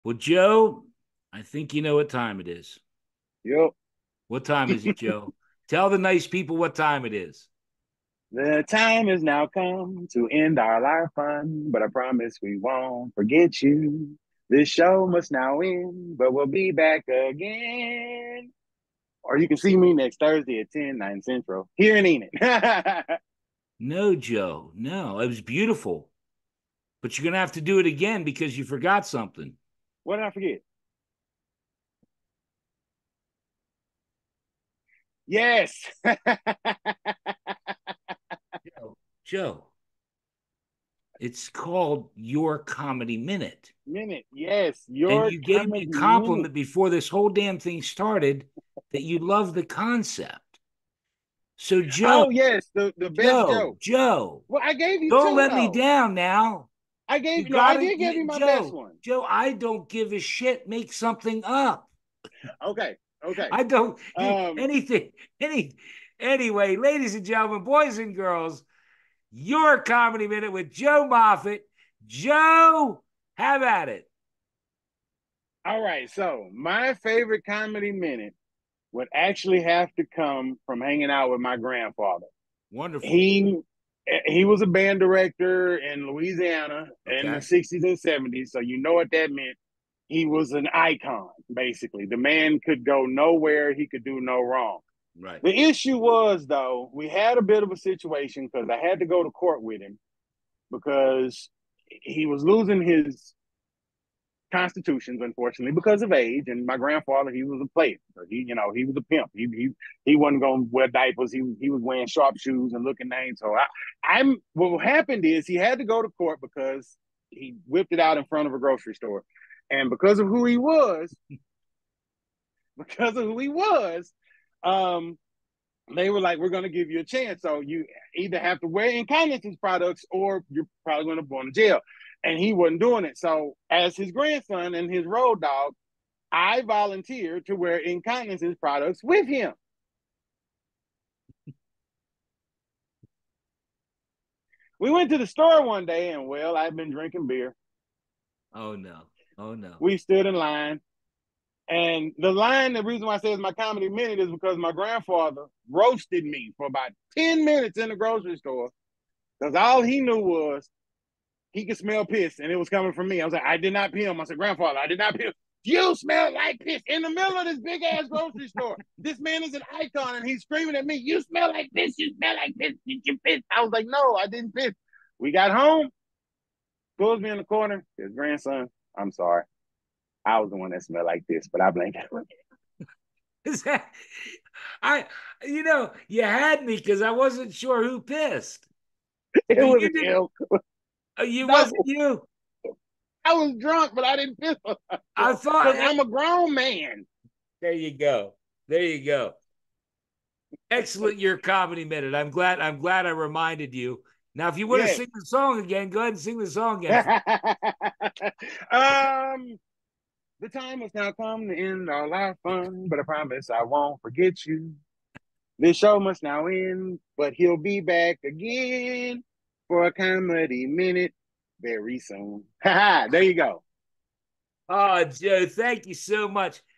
Well, Joe, I think you know what time it is. Yep. What time is it, Joe? Tell the nice people what time it is. The time has now come to end our life fun, but I promise we won't forget you. This show must now end, but we'll be back again. Or you can see me next Thursday at 10, 9 Central here in Enid. No, Joe. No, it was beautiful. But you're going to have to do it again because you forgot something. What did I forget? Yes. Joe, it's called Your Comedy Minute. Minute. Yes. And Your you gave me a comedy minute. compliment before this whole damn thing started that you love the concept. So, Joe, Oh, yes. The best Joe, joke. Joe, Well, I gave you don't two, let me though. down now. You No, I got did give it, you my best Joe. one. Joe, I don't give a shit. Make something up. Okay. Okay. I don't Um, anything. Any anyway, ladies and gentlemen, boys and girls, your comedy minute with Joe Moffett. Joe, have at it. all right. So my favorite comedy minute would actually have to come from hanging out with my grandfather. Wonderful. He he was a band director in Louisiana in the Okay. 60s and 70s. So you know what that meant. He was an icon, basically. The man could go nowhere, he could do no wrong. Right. The issue was though, we had a bit of a situation because I had to go to court with him because he was losing his constitutions, unfortunately, because of age. And my grandfather, he was a player. He was a pimp. He wasn't going to wear diapers. He was wearing sharp shoes and looking names. So I'm what happened is he had to go to court because he whipped it out in front of a grocery store, and because of who he was, um, they were like, "We're going to give you a chance. So you either have to wear incontinence products, or you're probably going to go to jail." And he wasn't doing it. So, as his grandson and his road dog, I volunteered to wear incontinence products with him. We went to the store one day, and well, I've been drinking beer. Oh no. Oh no. We stood in line, and the reason why I say it's my comedy minute is because my grandfather roasted me for about 10 minutes in the grocery store because all he knew was he could smell piss, and it was coming from me. I was like, I did not pee him. I said, Grandfather, I did not pee him. You smell like piss in the middle of this big ass grocery store. This man is an icon, and he's screaming at me, "You smell like piss! You smell like piss! Did you piss?" I was like, "No, I didn't piss." We got home, pulls me in the corner. His grandson, I'm sorry, I was the one that smelled like piss, but I blame him. Is that I you had me because I wasn't sure who pissed. It So was you didn't him. you No, wasn't you. I was drunk, but I didn't piss on I myself thought because I'm a grown man. there you go. There you go. Excellent your comedy minute. I'm glad I reminded you. Now, if you want to Yes. sing the song again, go ahead and sing the song again. um, the time has now come to end all our fun, but I promise I won't forget you. This show must now end, but he'll be back again for a comedy minute very soon. There you go. Oh, Joe, thank you so much.